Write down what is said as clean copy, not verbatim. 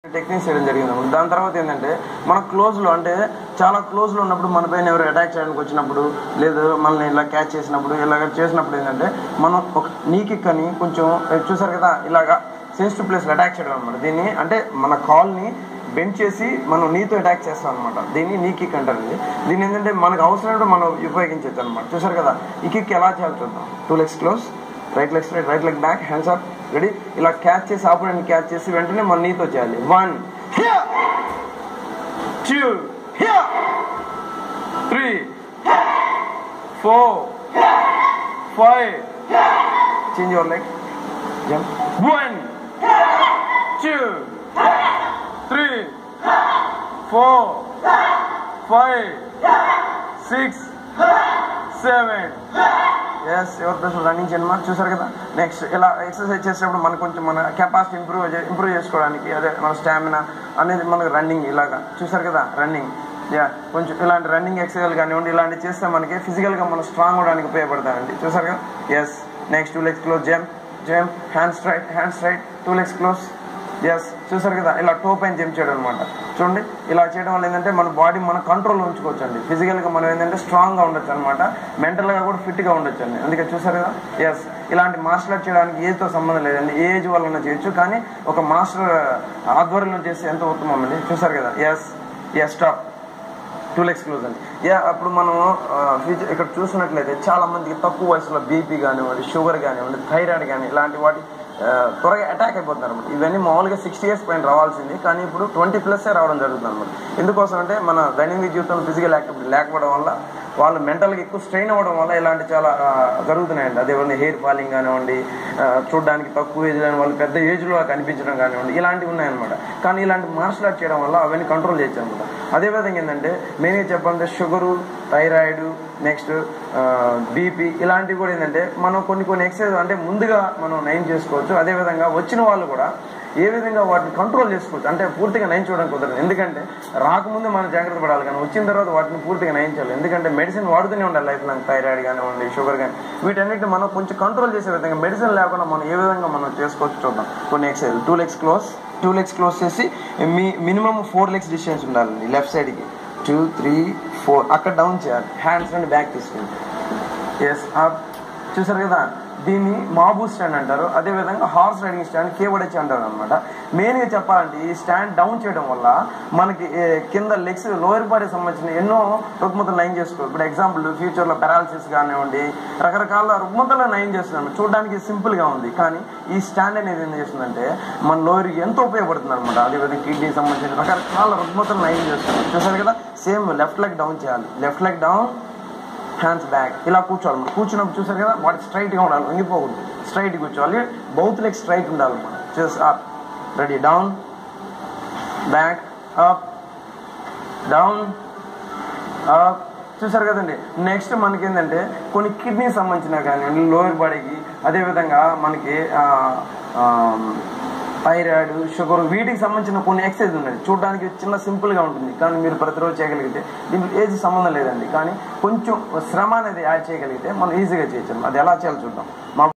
Techniques చేయడం జరిగింది. దాని తర్వాత ఏంటంటే మన క్లోజ్లో అంటే చాలా క్లోజ్లో ఉన్నప్పుడు మన పైన ఎవరు అటాక్ చేయడానికి వచ్చినప్పుడు లేదు మనల్ని ఇలా క్యాచ్ చేసినప్పుడు ఇలాగ చేసినప్పుడు ఏంటంటే మనం ఒక నీ కిక్ అని కొంచెం చూసారు కదా ఇలాగా సెన్సిటివ్ ప్లేస్లో అటాక్ చేయడం అనమాట. దీన్ని అంటే మన కాల్ని బెండ్ చేసి మనం నీతో అటాక్ చేస్తాం అనమాట. దీన్ని నీ కిక్ అంటారు. దీన్ని ఏంటంటే మనకు అవసరమైనప్పుడు మనం ఉపయోగించవచ్చు అనమాట. చూసారు కదా ఈ కిక్ ఎలా చేయాలి చూద్దాం. 2 legs close, right leg straight, right leg back, hands up, ready. ఇలా క్యాచ్ చేసి ఆపోనెంట్ క్యాచ్ చేసి వెంటనే మన నీతో చేయాలి. 1 2 3 4 5 change your leg, jump. 1 2 3 4 5 6 7 yes ఎవరి ప్లేస్ రన్నింగ్ చేయడం చూసారు కదా. నెక్స్ట్ ఇలా ఎక్సర్సైజ్ చేసేటప్పుడు మనకు కొంచెం మన కెపాసిటీ ఇంప్రూవ్ చేసుకోవడానికి అదే మన స్టామినా అనేది మనకు రన్నింగ్ ఇలాగా చూసారు కదా రన్నింగ్ కొంచెం ఇలాంటి రన్నింగ్ ఎక్సర్సైజ్ కానివ్వండి ఇలాంటివి చేస్తే మనకి ఫిజికల్గా మనం స్ట్రాంగ్ అవడానికి ఉపయోగపడతాయండి. చూసారు కదా. Yes next 2 legs close, jump jump, hands straight 2 legs close. Yes చూసారు కదా ఇలా టో పైన జంప్ చేయడం అనమాట. చూడండి ఇలా చేయడం వల్ల ఏంటంటే మన బాడీ మన కంట్రోల్లో ఉంచుకోవచ్చు అండి. ఫిజికల్గా మనం ఏంటంటే స్ట్రాంగ్గా ఉండొచ్చు అనమాట, మెంటల్గా కూడా ఫిట్గా ఉండొచ్చు అండి. అందుకే చూసారు కదా. ఎస్ ఇలాంటి మార్షల్ ఆర్ట్ చేయడానికి ఏజ్తో సంబంధం లేదండి, ఏ ఏజ్ వల్ల చేయొచ్చు, కానీ ఒక మాస్టర్ ఆధ్వర్యంలో చేస్తే ఎంతో ఉత్తమం అండి. చూసారు కదా. ఎస్ స్టాప్ 2 legs క్లోజ్ అండి. అప్పుడు మనం ఇక్కడ చూసినట్లయితే చాలా మందికి తక్కువ వయసులో బీపీ కానివ్వండి, షుగర్ కానివ్వండి, థైరాయిడ్ కానీ ఇలాంటి వాటి త్వరగా అటాక్ అయిపోతున్నారు అనమాట. ఇవన్నీ మామూలుగా 60 years పైన రావాల్సింది, కానీ ఇప్పుడు 20+ రావడం జరుగుతుంది అనమాట. ఎందుకోసం అంటే మన దైనందిక జీవితంలో ఫిజికల్ యాక్టివిటీ లేకపోవడం వల్ల వాళ్ళు మెంటల్గా ఎక్కువ స్ట్రెయిన్ అవ్వడం వల్ల ఇలాంటి చాలా జరుగుతున్నాయండి. అదేవిధంగా హెయిర్ ఫాలింగ్ కానివ్వండి, చూడడానికి తక్కువ ఏజ్ లేని వాళ్ళు పెద్ద ఏజ్లో కనిపించడం కానివ్వండి ఇలాంటివి ఉన్నాయన్నమాట. కానీ ఇలాంటి మార్షల్ ఆర్ట్ చేయడం వల్ల అవన్నీ కంట్రోల్ చేయొచ్చు అనమాట. అదేవిధంగా ఏంటంటే మెయిన్గా చెప్పాలంటే షుగరు, థైరాయిడ్, నెక్స్ట్ బీపీ ఇలాంటివి కూడా ఏంటంటే మనం కొన్ని ఎక్సర్సైజ్ అంటే ముందుగా మనం నయం చేసుకోవచ్చు. అదేవిధంగా వచ్చిన వాళ్ళు కూడా ఏ విధంగా వాటిని కంట్రోల్ చేసుకోవచ్చు అంటే పూర్తిగా నయం చూడడం కుదరదు. ఎందుకంటే రాకముందు మనం జాగ్రత్త పడాలి, కానీ వచ్చిన తర్వాత వాటిని పూర్తిగా నయం చేయాలి. ఎందుకంటే మెడిసిన్ వాడుతూనే ఉండాలి లైఫ్ లాంగ్. థైరాయిడ్ కానివ్వండి, షుగర్ కానీ వీటన్నిటిని మనం కొంచెం కంట్రోల్ చేసే విధంగా మెడిసిన్ లేకుండా మనం ఏ విధంగా మనం చేసుకోవచ్చు చూద్దాం. కొన్ని ఎక్సర్సైజ్ 2 legs క్లోజ్ చేసి మినిమం 4 legs డిస్టెన్స్ ఉండాలండి. లెఫ్ట్ సైడ్కి 2 3 4 అక్కడ డౌన్ చేయాలి. హ్యాండ్స్ అండ్ బ్యాక్ తీసుకెళ్ళి ఎస్ అప్. చూసారు కదా. దీన్ని మాబూ స్టాండ్ అంటారు. అదేవిధంగా హార్స్ రైడింగ్ స్టాండ్ కేవడచ్చి అంటారు అనమాట. మెయిన్గా చెప్పాలంటే ఈ స్టాండ్ డౌన్ చేయడం వల్ల మనకి కింద లెగ్స్ లోయర్ బాడీకి సంబంధించిన ఎన్నో రుగ్మతలు నయం చేసుకోవచ్చు. ఇప్పుడు ఎగ్జాంపుల్ ఫ్యూచర్లో పారాలసిస్ కానివ్వండి రకరకాల రుగ్మతలు నయం చేస్తున్నాను. చూడడానికి సింపుల్గా ఉంది, కానీ ఈ స్టాండ్ అనేది ఏం చేస్తుందంటే మన లోయర్కి ఎంతో ఉపయోగపడుతుంది అనమాట. అదేవిధంగా కిడ్నీకి సంబంధించిన రకరకాల రుగ్మతలు నయం చేస్తున్నాం. చూసారు కదా. సేమ్ లెఫ్ట్ లెగ్ డౌన్ చేయాలి. Left leg down, hands back, ఇలా కూర్చోవాలి. మనం కూర్చున్నప్పుడు చూసారు కదా వాటి స్ట్రైట్గా ఉండాలి, వంగిపోకూడదు. స్ట్రైట్ కూర్చోవాలి. బౌత్ లెగ్ స్ట్రైట్ ఉండాలి. మనం just up, ready, down, back, up, down, up. చూసారు కదండి. నెక్స్ట్ మనకి ఏంటంటే కొన్ని కిడ్నీకి సంబంధించిన కానీ లోయర్ బాడీకి, అదేవిధంగా మనకి థైరాయిడ్, షుగర్ వీటికి సంబంధించిన కొన్ని ఎక్సర్సైజ్ ఉన్నాయి. చూడడానికి చిన్న సింపుల్గా ఉంటుంది, కానీ మీరు ప్రతిరోజు చేయగలిగితే దీనికి ఏజ్ సంబంధం లేదండి. కానీ కొంచెం శ్రమ అనేది యాడ్ చేయగలిగితే మనం ఈజీగా చేయొచ్చు. అది ఎలా చేయాలో చూద్దాం.